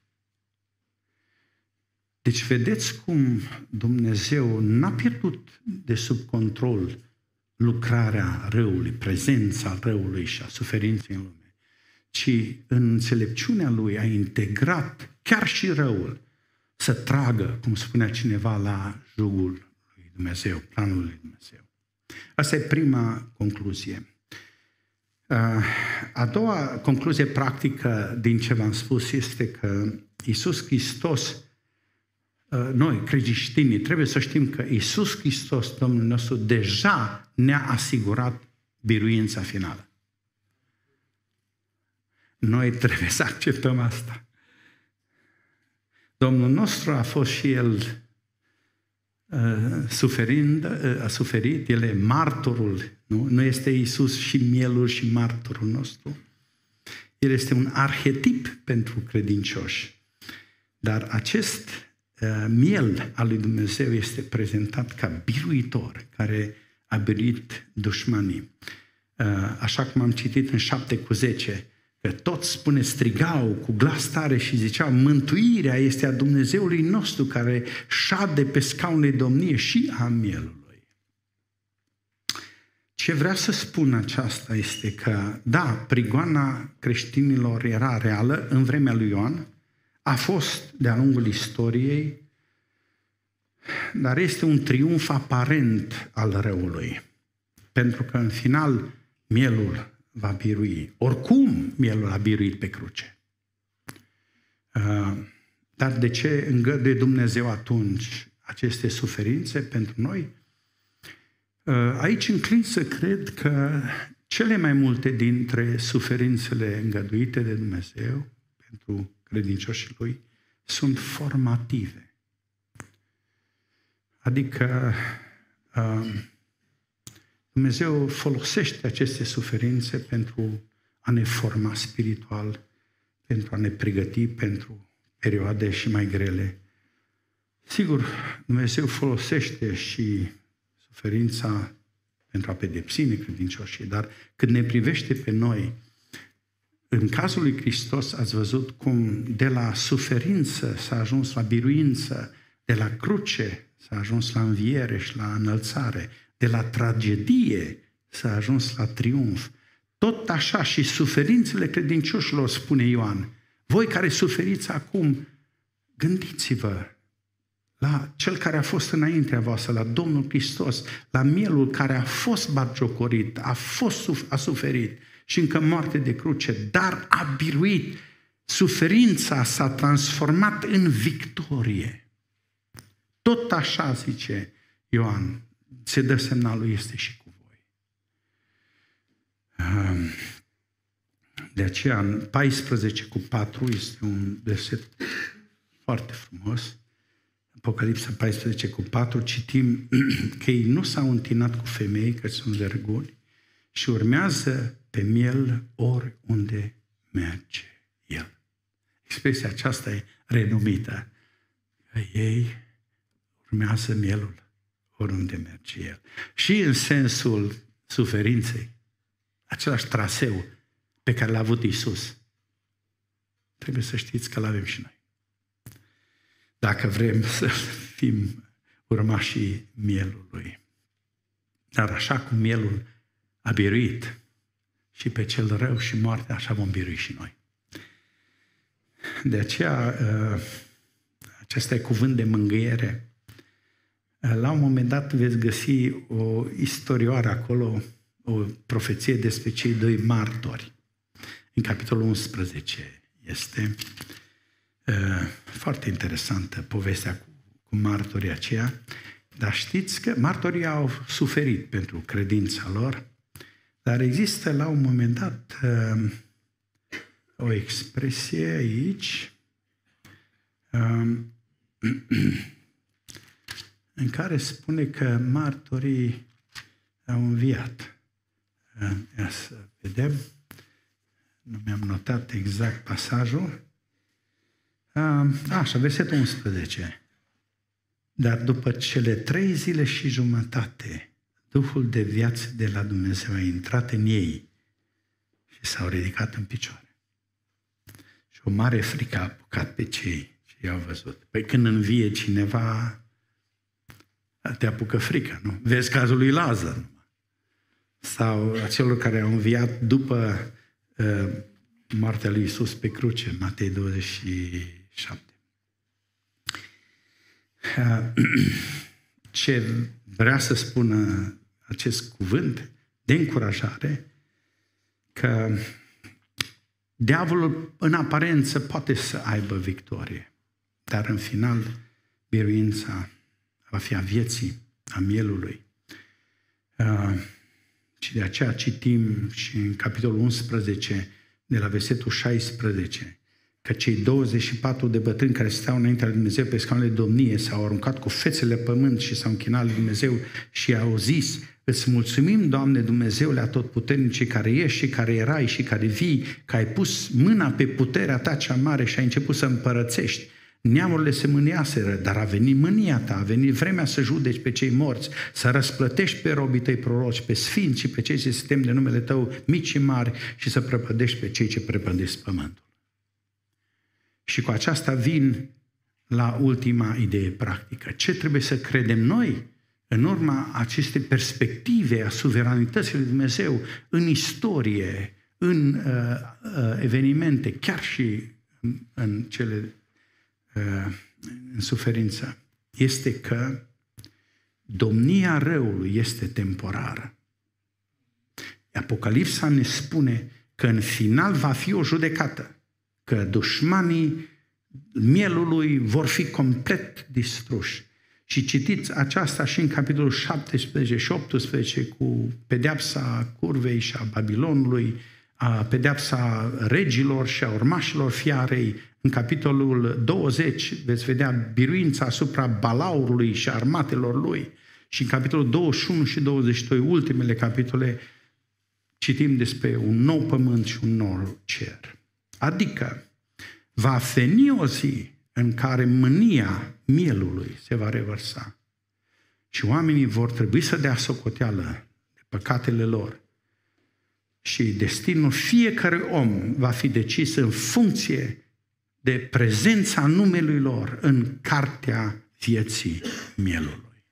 Deci vedeți cum Dumnezeu n-a pierdut de sub control lucrarea răului, prezența răului și a suferinței în lume, ci în înțelepciunea Lui a integrat chiar și răul să tragă, cum spunea cineva, la jugul lui Dumnezeu, planul lui Dumnezeu. Asta e prima concluzie. A doua concluzie practică din ce v-am spus este că Iisus Hristos, noi, creștinii, trebuie să știm că Iisus Hristos, Domnul nostru, deja ne-a asigurat biruința finală. Noi trebuie să acceptăm asta. Domnul nostru a fost și El uh, suferind, uh, a suferit, El e martorul, nu? Nu este Iisus și mielul și martorul nostru. El este un arhetip pentru credincioși. Dar acest uh, miel al lui Dumnezeu este prezentat ca biruitor, care a biruit dușmanii. Uh, așa cum am citit în șapte cu zece, că toți, spune, strigau cu glas tare și ziceau: mântuirea este a Dumnezeului nostru care șade pe scaunul domnie și a mielului. Ce vrea să spun aceasta este că, da, prigoana creștinilor era reală în vremea lui Ioan, a fost de-a lungul istoriei, dar este un triumf aparent al răului. Pentru că în final mielul va birui. Oricum mielul a biruit pe cruce. Dar de ce îngăduie Dumnezeu atunci aceste suferințe pentru noi? Aici înclin să cred că cele mai multe dintre suferințele îngăduite de Dumnezeu pentru credincioșii Lui sunt formative. Adică Dumnezeu folosește aceste suferințe pentru a ne forma spiritual, pentru a ne pregăti pentru perioade și mai grele. Sigur, Dumnezeu folosește și suferința pentru a pedepsi necredincioșii, dar când ne privește pe noi, în cazul lui Hristos ați văzut cum de la suferință s-a ajuns la biruință, de la cruce s-a ajuns la înviere și la înălțare, de la tragedie s-a ajuns la triumf. Tot așa și suferințele credincioșilor, spune Ioan. Voi care suferiți acum, gândiți-vă la Cel care a fost înaintea voastră, la Domnul Hristos, la mielul care a fost batjocorit, a, fost, a suferit și încă moarte de cruce, dar a biruit. Suferința s-a transformat în victorie. Tot așa, zice Ioan, se dă semnalul, este și cu voi. De aceea, în paisprezece cu patru este un verset foarte frumos. Apocalipsa paisprezece cu patru citim că ei nu s-au întinat cu femei, că sunt verguri, și urmează pe miel oriunde merge el. Expresia aceasta e renumită. Că ei urmează mielul oriunde merge el. Și în sensul suferinței, același traseu pe care l-a avut Iisus, trebuie să știți că l-avem și noi. Dacă vrem să fim urmașii mielului. Dar așa cum mielul a biruit și pe cel rău și moartea, așa vom birui și noi. De aceea, acesta e cuvânt de mângâiere. La un moment dat veți găsi o istorioară acolo, o profeție despre cei doi martori. În capitolul unsprezece este uh, foarte interesantă povestea cu, cu martorii aceia, dar știți că martorii au suferit pentru credința lor, dar există la un moment dat uh, o expresie aici uh, în care spune că martorii au înviat. Ia să vedem. Nu mi-am notat exact pasajul. Așa, versetul unsprezece. Dar după cele trei zile și jumătate, Duhul de viață de la Dumnezeu a intrat în ei și s-au ridicat în picioare. Și o mare frică a apucat pe cei ce i-au văzut. Păi când învie cineva, te apucă frică, nu? Vezi cazul lui Lazar. Sau acelor care au înviat după uh, moartea lui Iisus pe cruce, Matei douăzeci și șapte. Uh, ce vrea să spună acest cuvânt de încurajare, că diavolul în aparență poate să aibă victorie, dar în final biruința va fi a vieții, a mielului. Uh, și de aceea citim și în capitolul unsprezece, de la versetul șaisprezece, că cei douăzeci și patru de bătrâni care stau înaintea lui Dumnezeu pe scaunele domnie s-au aruncat cu fețele pe pământ și s-au închinat lui Dumnezeu și au zis: îți mulțumim, Doamne Dumnezeule atotputernice, care ești și care erai și care vii, că ai pus mâna pe puterea ta cea mare și ai început să împărățești. Neamurile se mâniaseră, dar a venit mânia ta, a venit vremea să judeci pe cei morți, să răsplătești pe robii tăi proroci, pe sfinți și pe cei ce se tem de numele tău, mici și mari, și să prăpădești pe cei ce prăpădesc pământul. Și cu aceasta vin la ultima idee practică. Ce trebuie să credem noi în urma acestei perspective a suveranității lui Dumnezeu în istorie, în uh, uh, evenimente, chiar și în, în cele uh, în suferință? Este că domnia răului este temporară. Apocalipsa ne spune că în final va fi o judecată, că dușmanii mielului vor fi complet distruși. Și citiți aceasta și în capitolul șaptesprezece și optsprezece cu pedeapsa curvei și a Babilonului, a pedeapsa regilor și a urmașilor fiarei. În capitolul douăzeci veți vedea biruința asupra balaurului și armatelor lui. Și în capitolul douăzeci și unu și douăzeci și doi, ultimele capitole, citim despre un nou pământ și un nou cer. Adică va veni o zi în care mânia mielului se va revărsa și oamenii vor trebui să dea socoteală de păcatele lor și destinul fiecărui om va fi decis în funcție de prezența numelui lor în cartea vieții mielului.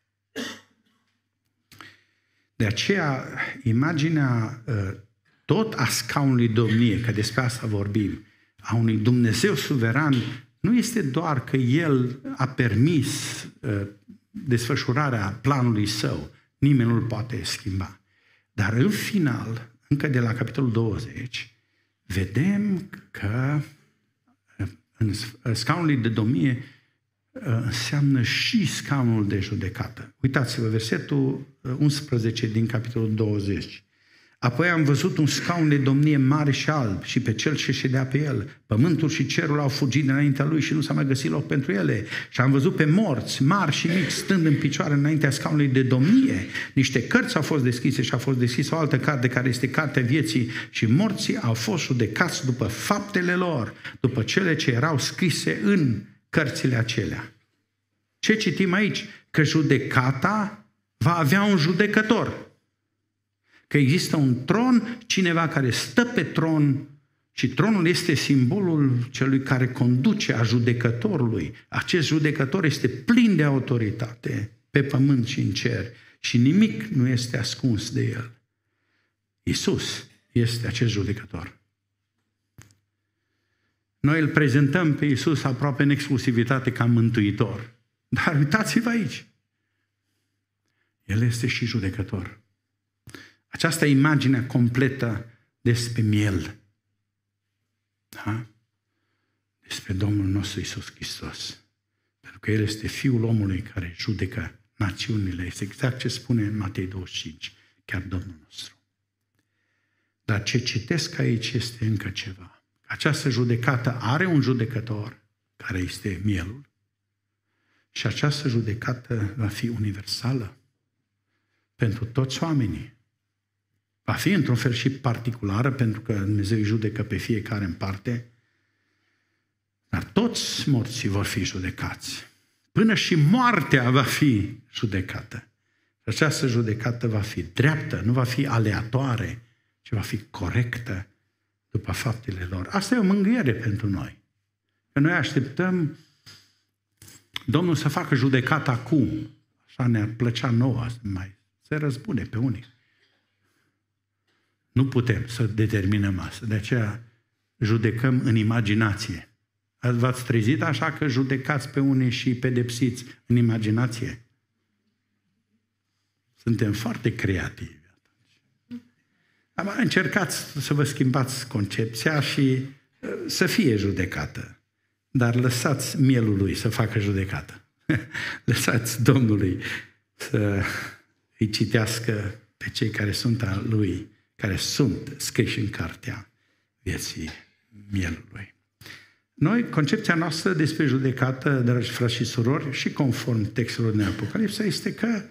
De aceea, imaginea tot a scaunului domnie, că despre asta vorbim, a unui Dumnezeu suveran, nu este doar că El a permis uh, desfășurarea planului Său, nimeni nu-l poate schimba. Dar în final, încă de la capitolul douăzeci, vedem că uh, în scaunul de domnie uh, înseamnă și scaunul de judecată. Uitați-vă, versetul unsprezece din capitolul douăzeci. Apoi am văzut un scaun de domnie mare și alb și pe cel ce ședea pe el. Pământul și cerul au fugit dinaintea lui și nu s-a mai găsit loc pentru ele. Și am văzut pe morți, mari și mici, stând în picioare înaintea scaunului de domnie. Niște cărți au fost deschise și a fost deschisă o altă carte care este cartea vieții și morții au fost judecați după faptele lor, după cele ce erau scrise în cărțile acelea. Ce citim aici? Că judecata va avea un judecător. Că există un tron, cineva care stă pe tron și tronul este simbolul celui care conduce, a judecătorului. Acest judecător este plin de autoritate pe pământ și în cer și nimic nu este ascuns de el. Iisus este acest judecător. Noi îl prezentăm pe Iisus aproape în exclusivitate ca mântuitor. Dar uitați-vă aici. El este și judecător. Această imagine completă despre miel. Da? Despre Domnul nostru Iisus Hristos. Pentru că El este Fiul omului care judecă națiunile. Este exact ce spune în Matei douăzeci și cinci, chiar Domnul nostru. Dar ce citesc aici este încă ceva. Această judecată are un judecător care este mielul. Și această judecată va fi universală pentru toți oamenii. Va fi într-un fel și particulară, pentru că Dumnezeu îi judecă pe fiecare în parte, dar toți morții vor fi judecați. Până și moartea va fi judecată. Și această judecată va fi dreaptă, nu va fi aleatoare, ci va fi corectă după faptele lor. Asta e o mângâiere pentru noi. Că noi așteptăm Domnul să facă judecată acum. Așa ne-ar plăcea nouă să mai se răzbune pe unii. Nu putem să determinăm asta. De aceea judecăm în imaginație. V-ați trezit așa că judecați pe unii și pedepsiți în imaginație? Suntem foarte creativi. Încercați să vă schimbați concepția și să fie judecată. Dar lăsați mielului să facă judecată. Lăsați Domnului să îi citească pe cei care sunt al lui, care sunt scriși în cartea vieții mielului. Noi, concepția noastră despre judecată, dragi frați și surori, și conform textelor din Apocalipsa, este că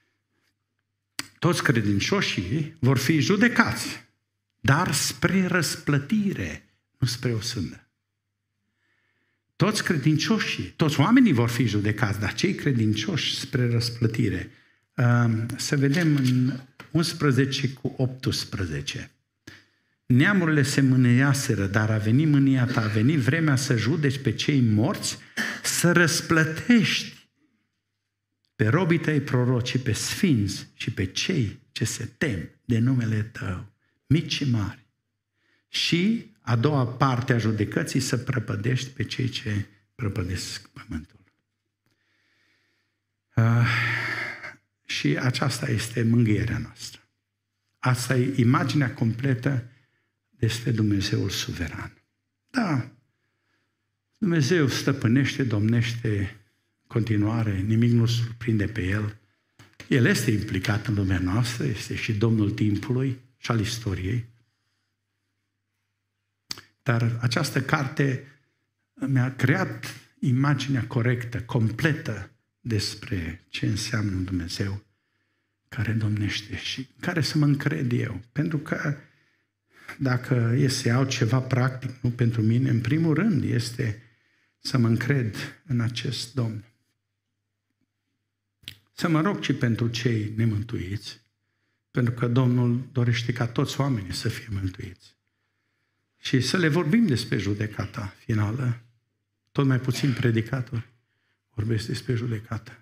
toți credincioșii vor fi judecați, dar spre răsplătire, nu spre o sândă. Toți credincioșii, toți oamenii vor fi judecați, dar cei credincioși spre răsplătire. Să vedem în unsprezece cu optsprezece. Neamurile se mâniaseră, dar a venit mânia ta, a venit vremea să judeci pe cei morți, să răsplătești pe robii tăi proroci și pe sfinți și pe cei ce se tem de numele tău, mici și mari. Și a doua parte a judecății, să prăpădești pe cei ce prăpădesc pământul. Uh, și aceasta este mângâierea noastră. Asta e imaginea completă despre Dumnezeul suveran. Da, Dumnezeu stăpânește, domnește în continuare, nimic nu surprinde pe El. El este implicat în lumea noastră, este și Domnul timpului și al istoriei. Dar această carte mi-a creat imaginea corectă, completă despre ce înseamnă un Dumnezeu care domnește și care să mă încred eu. Pentru că dacă e să iau ceva practic, nu pentru mine, în primul rând este să mă încred în acest Domn. Să mă rog și pentru cei nemântuiți, pentru că Domnul dorește ca toți oamenii să fie mântuiți. Și să le vorbim despre judecata finală. Tot mai puțin predicatori vorbesc despre judecată.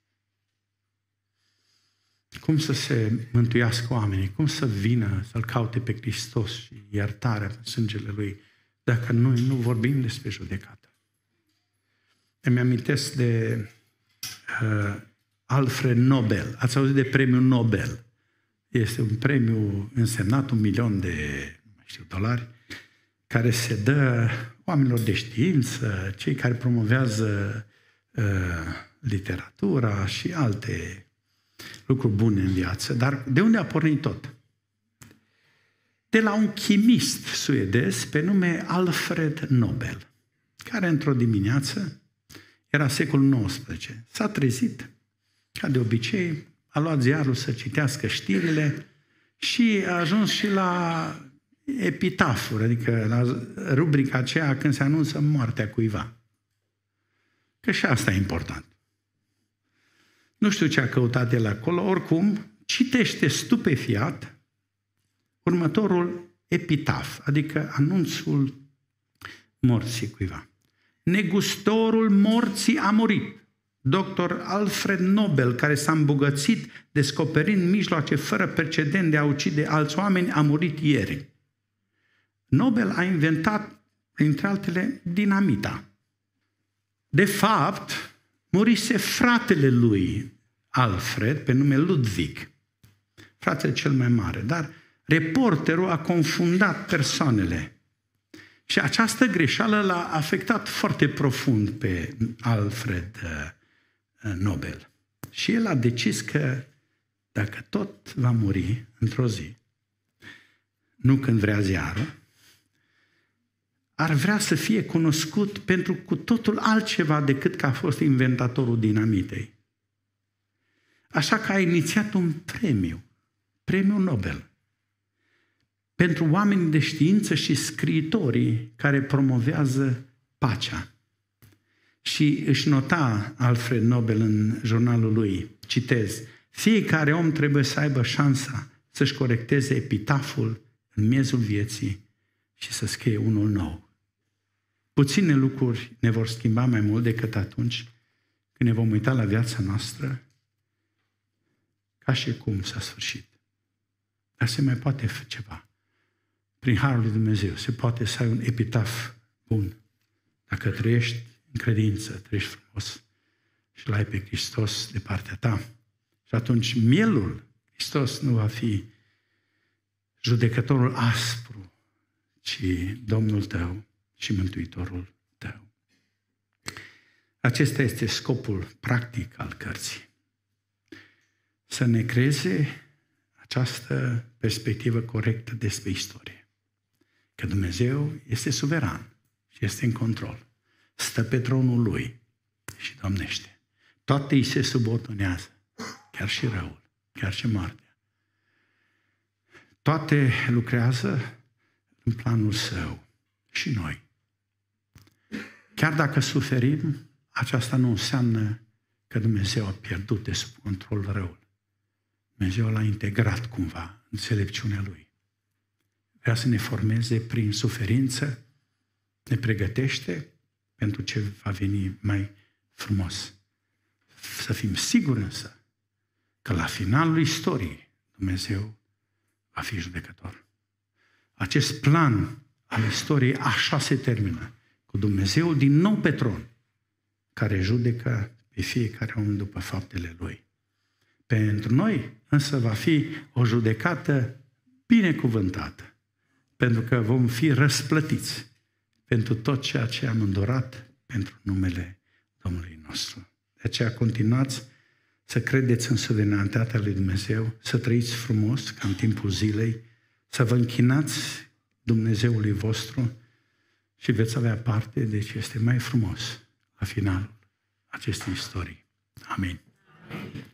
Cum să se mântuiască oamenii, cum să vină să-L caute pe Hristos și iertarea pe sângele Lui, dacă noi nu vorbim despre judecată. Îmi amintesc de uh, Alfred Nobel. Ați auzit de premiul Nobel? Este un premiu însemnat un milion de nu știu, dolari, care se dă oamenilor de știință, cei care promovează uh, literatura și alte lucruri bune în viață. Dar de unde a pornit tot? De la un chimist suedez pe nume Alfred Nobel, care într-o dimineață, era secolul nouăsprezece, s-a trezit, ca de obicei, a luat ziarul să citească știrile și a ajuns și la epitafuri, adică la rubrica aceea când se anunță moartea cuiva. Că și asta e important. Nu știu ce a căutat el acolo, oricum citește stupefiat următorul epitaf, adică anunțul morții cuiva. Negustorul morții a murit. doctor Alfred Nobel, care s-a îmbogățit descoperind mijloace fără precedent de a ucide alți oameni, a murit ieri. Nobel a inventat, printre altele, dinamita. De fapt, murise fratele lui Alfred, pe nume Ludwig, fratele cel mai mare, dar reporterul a confundat persoanele. Și această greșeală l-a afectat foarte profund pe Alfred Nobel. Și el a decis că dacă tot va muri într-o zi, nu când vrea ziarul, ar vrea să fie cunoscut pentru cu totul altceva decât că a fost inventatorul dinamitei. Așa că a inițiat un premiu, premiul Nobel, pentru oamenii de știință și scriitorii care promovează pacea. Și își nota Alfred Nobel în jurnalul lui, citez, fiecare om trebuie să aibă șansa să-și corecteze epitaful în miezul vieții și să scrie unul nou. Puține lucruri ne vor schimba mai mult decât atunci când ne vom uita la viața noastră ca și cum s-a sfârșit. Dar se mai poate fi ceva. Prin harul lui Dumnezeu se poate să ai un epitaf bun. Dacă trăiești în credință, trăiești frumos și l-ai pe Hristos de partea ta. Și atunci mielul Hristos nu va fi judecătorul aspru, ci Domnul tău și Mântuitorul tău. Acesta este scopul practic al cărții. Să ne creeze această perspectivă corectă despre istorie. Că Dumnezeu este suveran și este în control. Stă pe tronul Lui și domnește. Toate îi se subordonează, chiar și răul, chiar și moartea. Toate lucrează în planul Său și noi. Chiar dacă suferim, aceasta nu înseamnă că Dumnezeu a pierdut de sub control răul. Dumnezeu l-a integrat cumva în înțelepciunea Lui. Vrea să ne formeze prin suferință, ne pregătește pentru ce va veni mai frumos. Să fim siguri însă că la finalul istoriei Dumnezeu va fi judecător. Acest plan al istoriei așa se termină, cu Dumnezeu din nou pe tron, care judecă pe fiecare om după faptele Lui. Pentru noi însă va fi o judecată binecuvântată, pentru că vom fi răsplătiți pentru tot ceea ce am îndurat pentru numele Domnului nostru. De aceea continuați să credeți în suveranitatea lui Dumnezeu, să trăiți frumos ca în timpul zilei, să vă închinați Dumnezeului vostru și veți avea parte de ce este mai frumos la finalul acestei istorii. Amin. Amin.